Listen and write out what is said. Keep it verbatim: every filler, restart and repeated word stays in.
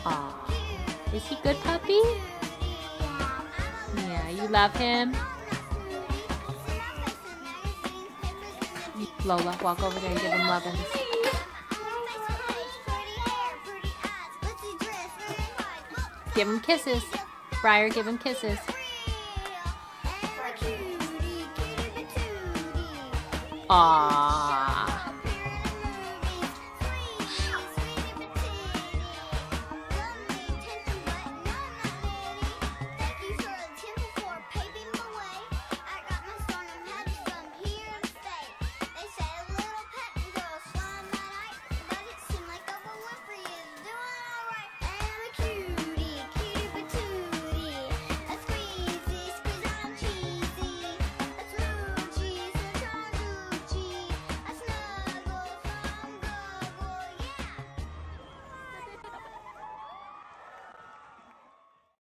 Aw. Is he good puppy? Yeah, you love him? Lola, walk over there and give him lovin's. Give him kisses. Briar, give him kisses. Aww.